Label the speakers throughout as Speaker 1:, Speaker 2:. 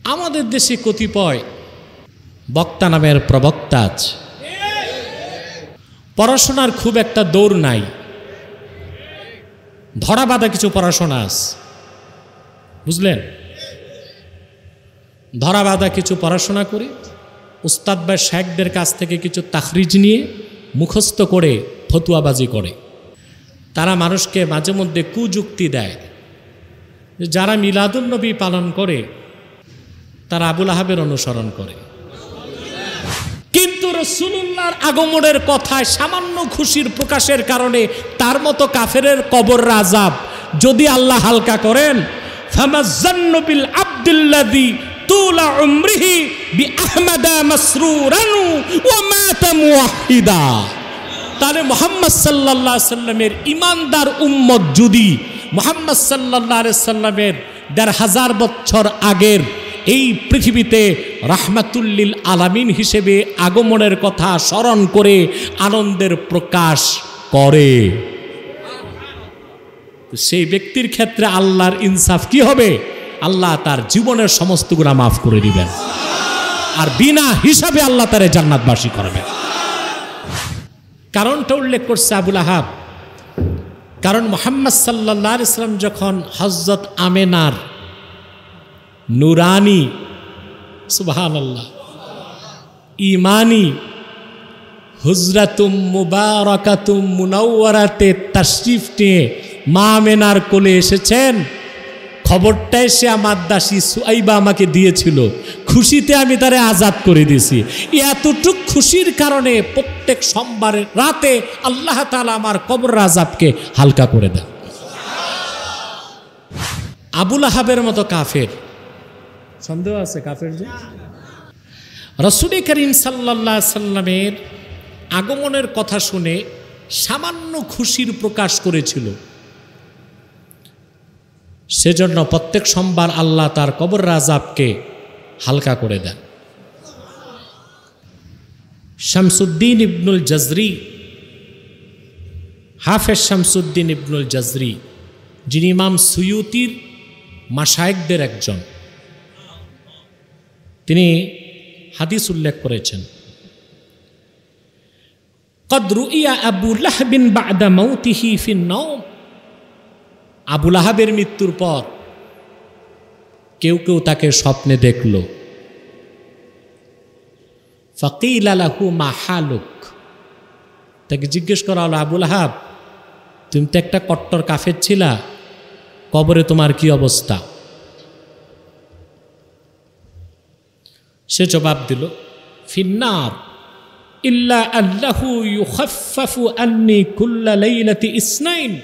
Speaker 1: আমাদের দেশে কতিপয় বক্তা নামের প্রবক্তা আছে, পড়াশোনার খুব একটা দৌড় নাই, ধরা বাঁধা কিছু পড়াশোনা আছে, বুঝলেন? ধরা বাঁধা কিছু পড়াশোনা করে উস্তাদ বা শেখদের কাছ থেকে কিছু তাখরিজ নিয়ে মুখস্থ করে ফতুয়াবাজি করে। তারা মানুষকে মাঝে মধ্যে কুযুক্তি দেয় যে যারা মিলাদুন্নবী পালন করে তারা আবুল আহাবের অনুসরণ করে, কিন্তু রাসূলুল্লাহর আগমনের কথায় সামান্য খুশির প্রকাশের কারণে তার মতো কাফেরের কবর আযাব যদি আল্লাহ হালকা করেন, ফামাজ্জান্নু বিল আবদিল্লাযী তুলা উমরিহি বিআহমাদা মাসরুরান ওয়া মাতা মুওয়াহহিদা। তাহলে মুহাম্মদ সাল্লাল্লাহু আলাইহি সাল্লামের ঈমানদার উম্মত যদি মুহাম্মদ সাল্লাল্লাহু আলাইহি সাল্লামের ১৫০০ বছর আগের এই পৃথিবীতে রাহমাতুল্লিল আলামিন হিসেবে আগমনের কথা স্মরণ করে আনন্দের প্রকাশ করে, সেই ব্যক্তির ক্ষেত্রে আল্লাহর ইনসাফ কি হবে? আল্লাহ তার জীবনের সমস্ত গুনাহ মাফ করে দিবেন, আর বিনা হিসাবে আল্লাহ তারে জান্নাতবাসী করবেন। কারণটা উল্লেখ করছে আবুল আহাব, কারণ মুহাম্মদ সাল্লাল্লাহু আলাইহি সাল্লাম যখন হযরত আমেনার নুরানি, সুবহানাল্লাহ, ঈমানি হুজরাতুম মুবারাকাতুম মুনাওয়ারাতে তাশরিফ নিয়ে মা আমেনার কোলে এসেছেন, খবরটা এসে আমার দাসী সুআইবা আমাকে দিয়েছিল, খুশিতে আমি তারে আজাদ করে দিয়েছি। এতটুক খুশির কারণে প্রত্যেক সোমবারের রাতে আল্লাহ তাআলা আমার কবর আযাবকে হালকা করে দেন। আবুল আহাবের মতো কাফের, সন্দেহ আছে কাফের যে রাসূল করিম সাল্লাল্লাহু আলাইহি সাল্লামের আগমনের কথা শুনে সামান্য খুশির প্রকাশ করেছিল, সেজন্য প্রত্যেক সোমবার আল্লাহ তার কবর আযাবকে হালকা করে দেন। শামসুদ্দিন ইবনুল জাজরি, হাফেজ শামসুদ্দিন ইবনুল জাজরি, যিনি ইমাম সুয়ুতির মাশায়েখদের একজন, তিনি হাদিস উল্লেখ করেছেন, قد رؤي أبو لهب بعد موته في النوم। আবু লাহাবের মৃত্যুর পর কেউ কেউ তাকে স্বপ্নে দেখল। ফাকিল লাহু মা হালুক, তাকে জিজ্ঞেস করা হলো, আবু লাহাব তুমি তো একটা কট্টর কাফের ছিলা, কবরে তোমার কি অবস্থা? সে জবাব দিল, ফিন্নার ইল্লা আল্লাহু ইউখাফফাফু আন্নি কুল্লা লাইলাতি ইসনাইন।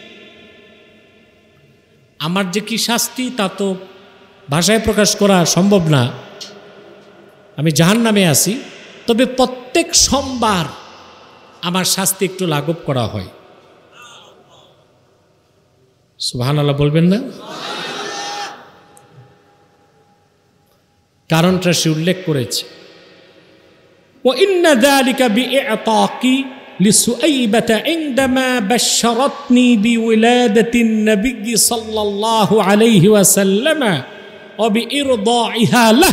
Speaker 1: আমার যে কি শাস্তি তা তো ভাষায় প্রকাশ করা সম্ভব না, আমি জাহান্নামে আছি, তবে প্রত্যেক সোমবার আমার শাস্তি একটু লাঘব করা হয়। সুবহানাল্লাহ বলবেন না? কারণটা সে উল্লেখ করেছে, ওয়া ইন্না যালিকা বিইতাকি লিসুআইবাতা ইনদামা বাশশারাতনি বিউলাদাতিন নবী সাল্লাল্লাহু আলাইহি ওয়াসাল্লাম ওয়া বিইরদাইহা লাহ।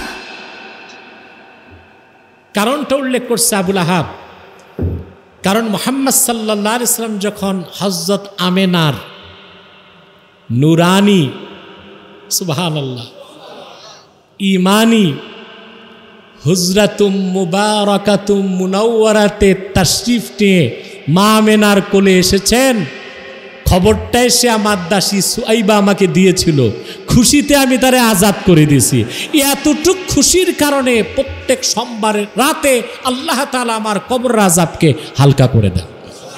Speaker 1: কারণটা উল্লেখ করছে আবুল আহাব, কারণ মুহাম্মদ সাল্লাল্লাহু আলাইহি সাল্লাম যখন হযরত আমেনার নুরানি, সুবহানাল্লাহ, ঈমানি হুজরাতুম মুবারাকাতুম মুনাওয়ারাতে তাশরিফ নিয়ে মা আমেনার কোলে এসেছেন, খবরটা এসে আমার দাসী সুআইবা আমাকে দিয়েছিল, খুশিতে আমি তারে আজাদ করে দিয়েছি। এতটুক খুশির কারণে প্রত্যেক সোমবারের রাতে আল্লাহ তাআলা আমার কবর আযাবকে হালকা করে দেন।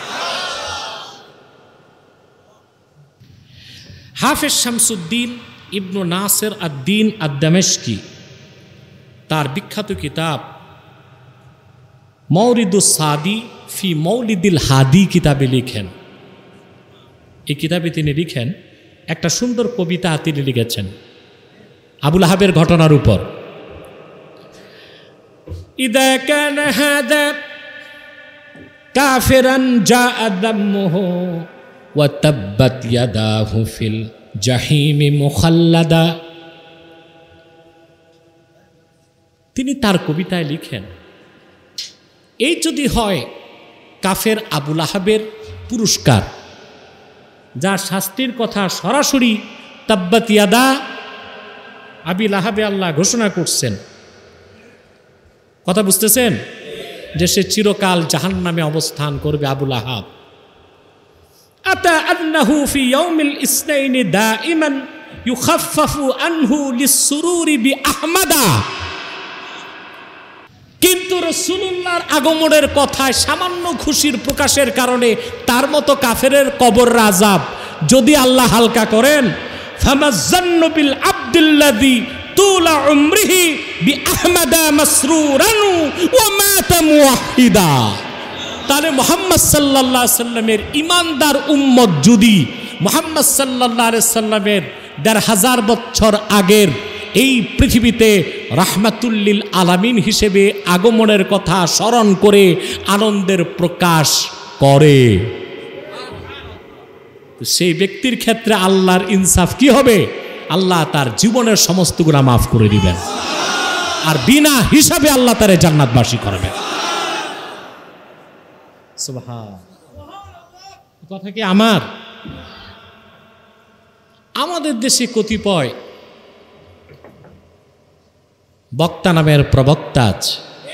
Speaker 1: হাফেজ শামসুদ্দিন ইবনু নাসির আদ-দ্বীন আদ-দামেশকি তার বিখ্যাত কিতাব মাওরিদুস সাদি ফি মৌলিদিল হাদি কিতাবে লিখেন, এই কিতাবে তিনি লিখেন, একটা সুন্দর কবিতা তিনি লিখেছেন আবুল আহাবের ঘটনার উপর। ইদা কানা হাদা কাফিরান জাআ দাম্মুহু ওয়া তাব্বাত ইয়াদাহু ফিল জাহিমি মুখাল্লাদা। তিনি তার কবিতায় লিখেন, এই যদি হয় কাফের আবু লাহাবের পুরস্কার, যার শাস্তির কথা সরাসরি তাব্বাত ইয়াদা আবি লাহাবে আল্লাহ ঘোষণা করছেন, কথা বুঝতেছেন, যে সে চিরকাল জাহান্নামে অবস্থান করবে আবু লাহাব। আতা আন্নাহু ফি ইয়াউমিল ইসনাইনি দাইমান ইউখাফফাফু আনহু লিসসুরুরি বিআহমাদা। কিন্তু রাসূলুল্লাহর আগমনের কথায় সামান্য খুশির প্রকাশের কারণে তার মতো কাফেরের কবর আযাব যদি আল্লাহ হালকা করেন, ফামাজ্জান্নু বিল আবদিল্লাযী তুলা উমরিহি বিআহমাদা মাসরুরান ওয়া মাতা মুওয়াহহিদা। তাহলে মুহাম্মদ সাল্লাল্লাহু আলাইহি সাল্লামের ঈমানদার উম্মত যদি মুহাম্মদ সাল্লাল্লাহু আলাইহি সাল্লামের ১৫০০ বছর আগের এই পৃথিবীতে রাহমাতুল্লিল আলামিন হিসেবে আগমনের কথা স্মরণ করে আনন্দের প্রকাশ করে, সেই ব্যক্তির ক্ষেত্রে আল্লাহর ইনসাফ কি হবে? আল্লাহ তার জীবনের সমস্ত গুনাহ মাফ করে দিবেন, আর বিনা হিসাবে আল্লাহ তারে জান্নাতবাসী করবেন। সুবহানাল্লাহ। কথা কি আমার? আমাদের দেশে কতিপয় বক্তা নামের প্রবক্তা আছে,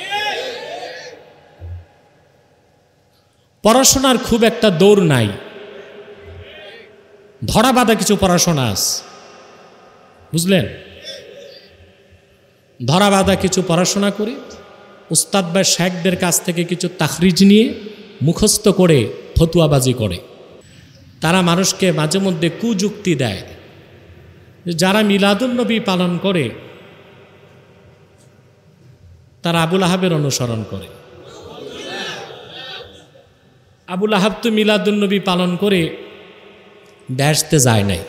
Speaker 1: পড়াশোনার খুব একটা দৌড় নাই, ধরা বাঁধা কিছু পড়াশোনা আছে, বুঝলেন, ধরা বাঁধা কিছু পড়াশোনা করে উস্তাদ বা শেখদের কাছ থেকে কিছু তাখরিজ নিয়ে মুখস্থ করে ফতুয়াবাজি করে। তারা মানুষকে মাঝে মধ্যে কুযুক্তি দেয়, যারা মিলাদুন্নবী পালন করে তারা আবু লাহাবের অনুসরণ করে। আবু লাহাব তো মিলাদুন্নবী পালন করে বেহেশতে যায় নাই,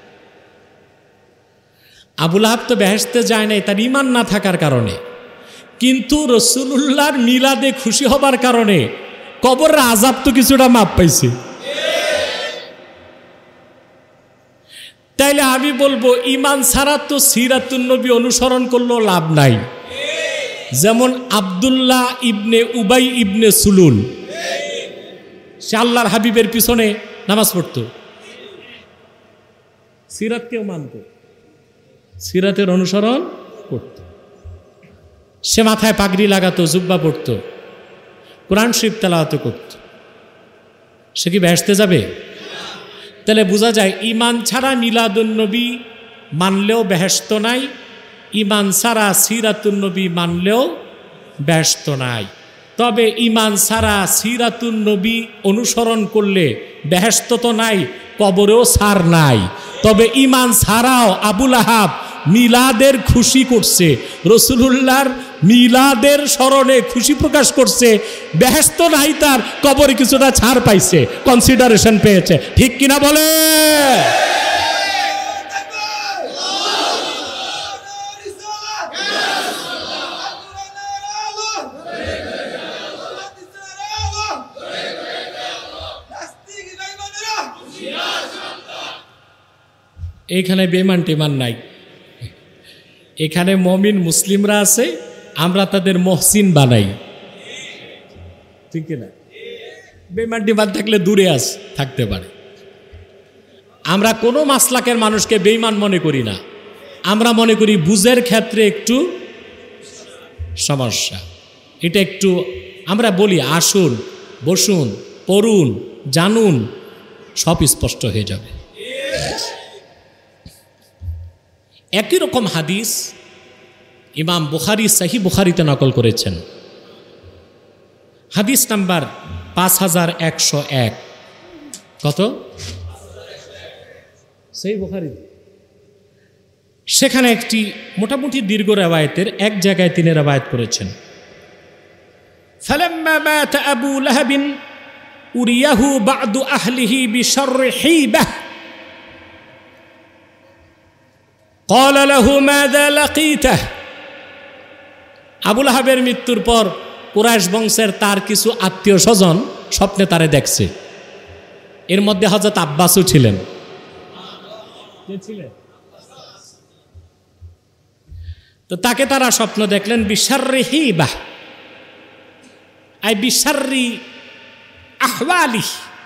Speaker 1: আবু লাহাব তো বেহেশতে যায় নাই তার ঈমান না থাকার কারণে, কিন্তু রাসূলুল্লাহর মিলাদে খুশি হবার কারণে কবরের আযাব তো কিছুটা মাপ পাইছে। তাইলে আমি বলবো ঈমান ছাড়া তো সিরাতুন নবী অনুসরণ করলেও লাভ নাই। যেমন আব্দুল্লাহ ইবনে উবাই ইবনে সুলুল, সে আল্লাহর হাবিবের পিছনে নামাজ পড়ত, সিরাতকেও মানত, সিরাতের অনুসরণ করত, সে মাথায় পাগড়ি লাগাতো, জুব্বা পড়তো, কোরআন শরীফ তেলাওয়াত করত, সে কি বেহেশতে যাবে? তাহলে বোঝা যায় ঈমান ছাড়া মিলাদুন্নবী মানলেও বেহেশত নাই, ঈমান ছাড়া সিরাতুন্নবী মানলেও বেহেশত নাই। তবে ঈমান ছাড়া সিরাতুন্নবী অনুসরণ করলে বেহেশত তো নাই, কবরেও ছাড় নাই। তবে ঈমান ছাড়াও আবু লাহাব মিলাদের খুশি করছে, রাসূলুল্লাহর মিলাদের স্মরণে খুশি প্রকাশ করছে, বেহেশত নাই, তার কবরে কিছুটা ছাড় পাইছে, কনসিডারেশন পেয়েছে, ঠিক কিনা বলে? এখানে বেমান টেমান নাই, এখানে মমিন মুসলিমরা আছে, আমরা তাদের মহসিন বানাই, ঠিক না? বেমান টেমান থাকলে দূরে থাকতে পারে। আমরা কোনো মাসলাকের মানুষকে বেঈমান মনে করি না, আমরা মনে করি বুঝের ক্ষেত্রে একটু সমস্যা, এটা একটু আমরা বলি আসুন, বসুন, পড়ুন, জানুন, সব স্পষ্ট হয়ে যাবে। একই রকম হাদিস ইমাম বুখারী সহিহ বুখারীতে নকল করেছেন, হাদিস নাম্বার 5101। কত? সহিহ বুখারী। সেখানে একটি মোটামুটি দীর্ঘ রিওয়ায়াতের এক জায়গায় তিনি রিওয়ায়াত করেছেন, ফালাম্মা মাতা আবু লাহাব উরিয়াহু বা'দু আহলিহি বিশররি হিবাহ قال له ماذا لقيته। আবু লাহাবের মৃত্যুর পর কুরাইশ বংশের তার কিছু আত্মীয় স্বজন স্বপ্নে তারে দেখছে, এর মধ্যে হযরত আব্বাসও ছিলেন। তো তাকে তারা স্বপ্ন দেখলেন বিশাররি হিবাহ আই বিশাররি আহওয়ালি।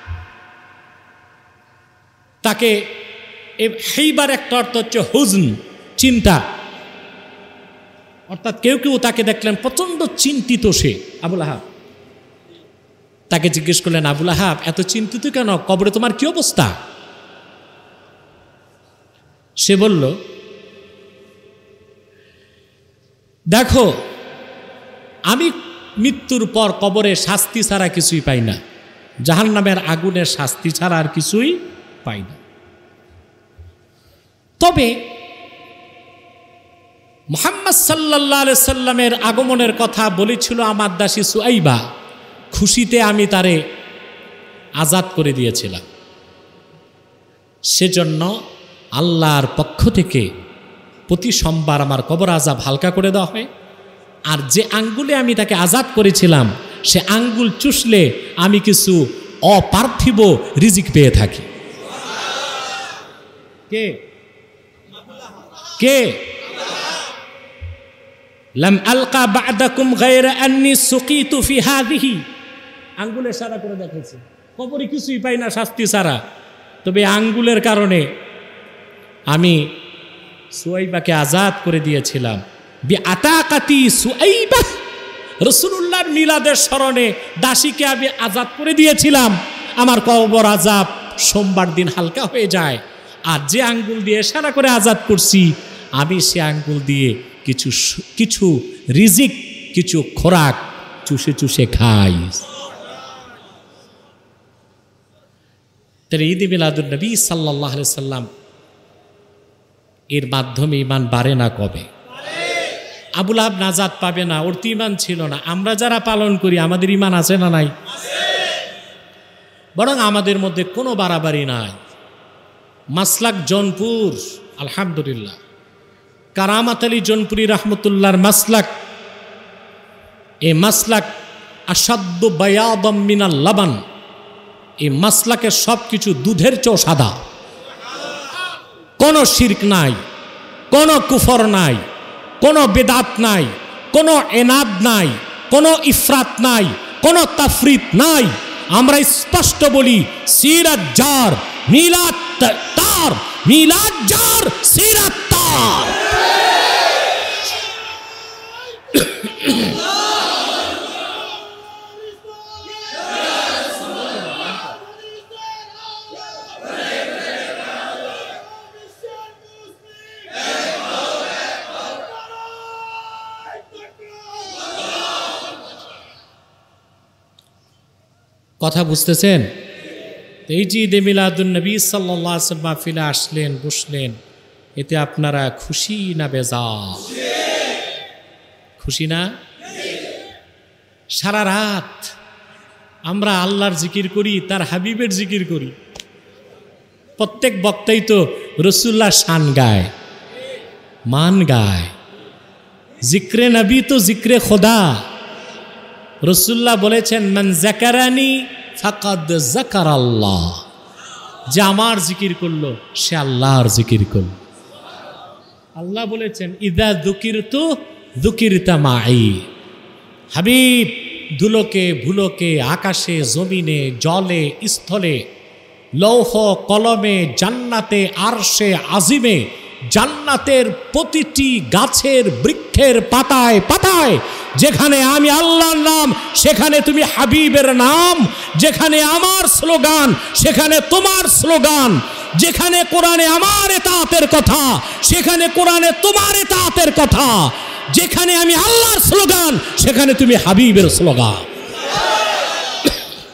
Speaker 1: তাকে হিবার একটা অর্থ হচ্ছে হুজন, চিন্তা, অর্থাৎ কেউ কেউ তাকে দেখলেন প্রচন্ড চিন্তিত। সে আবুল আহাব তাকে জিজ্ঞেস করলেন, আবুল আহাব এত চিন্তিত কেন, কবরে তোমার কি অবস্থা? সে বলল, দেখো আমি মৃত্যুর পর কবরে শাস্তি ছাড়া কিছুই পাই না, জাহান্নামের আগুনের শাস্তি ছাড়া আর কিছুই পাই না। তবে মুহাম্মদ সাল্লাল্লাহু আলাইহি সাল্লামের আগমনের কথা বলেছিল আমার দাসী সুআইবা, খুশিতে আমি তারে আজাদ করে দিয়েছিলাম। সেজন্য আল্লাহর পক্ষ থেকে প্রতি সোমবার আমার কবর আযাব হালকা করে দেওয়া হয়। আর যে আঙ্গুলে আমি তাকে আজাদ করেছিলাম সে আঙ্গুল চুষলে আমি কিছু অপার্থিব রিজিক পেয়ে থাকি। কে কে লাম আলকা বা'দাকুম গায়রা আন্নী সুকিতু ফি হাযিহি, আঙ্গুলে ইশারা করে দেখাইছে কবরে কিছুই পাই না শাস্তি ছাড়া, তবে আঙ্গুলের কারণে আমি সুআইবাকে আজাদ করে দিয়েছিলাম। বিআতাকাতি সুআইবা, রাসূলুল্লাহর মিলাদের স্মরণে দাসীকে আমি আজাদ করে দিয়েছিলাম, আমার কবর আজাব সোমবার দিন হালকা হয়ে যায়। আর যে আঙ্গুল দিয়ে ইশারা করে আজাদ করছি আমি সে আঙ্গুল দিয়ে কিছু রিজিক, কিছু খোরাক চুষে চুষে খাই। তাহলে ঈদ মিলাদুন নবী সাল্লাল্লাহু আলাইহি সাল্লাম এর মাধ্যমে ঈমান বাড়ে না কবে? আবুল আহাব নাজাত পাবে না, ওর তো ঈমান ছিল না। আমরা যারা পালন করি আমাদের ঈমান আছে না নাই? বরং আমাদের মধ্যে কোনো বাড়াবাড়ি নাই। মাসলাক জনপুর, আলহামদুলিল্লাহ, কারামাত আলী জনপুরি রহমতুল্লাহর মাসলাক, এই মাসলাক আসাদ্দু বায়াদাম মিনাল লাবান, এই মাসলাকের সব কিছু দুধের চেয়েও সাদা। কোনো শিরক নাই, কোনো কুফর নাই, কোনো বেদাত নাই, কোনো এনাদ নাই, কোনো ইফরাত নাই, কোনো তাফরিত নাই। আমরা স্পষ্ট বলি সিরাত জার মিলাদ তার, মিলাদ জার সিরাত তার। কথা বুঝতেছেন? এই যে ঈদে মিলাদুন নবী সাল্লাল্লাহু আলাইহি ওয়াসাল্লাম মাহফিলে আসলেন, বসলেন, এতে আপনারা খুশি না বেজার? খুশি না? সারা রাত আমরা আল্লাহর জিকির করি, তার হাবিবের জিকির করি। প্রত্যেক বক্তাই তো রাসূলুল্লাহ শান গায়, মান গায়। জিক্রে নবী তো জিক্রে খোদা। রাসূলুল্লাহ বলেছেন মান যাকারানি ফাকাদ যাকারাল্লাহ, যে আমার জিকির করলো সে আল্লাহর জিকির করলো। আল্লাহ বলেছেন ইযা যুকিরতু যুকিরতা মাই। হাবিব ধুলোকে ভুলোকে, আকাশে জমিনে, জলে স্থলে, লৌহ কলমে, জান্নাতে আরশে আজিমে, জান্নাতের প্রতিটি গাছের বৃক্ষের পাতায় পাতায় যেখানে আমি আল্লাহর নাম সেখানে তুমি হাবিবের নাম, যেখানে আমার স্লোগান সেখানে তোমার স্লোগান, যেখানে কোরআনে আমার ইতাআতের কথা সেখানে কোরআনে তোমার ইতাআতের কথা, যেখানে আমি আল্লাহর স্লোগান সেখানে তুমি হাবিবের স্লোগান।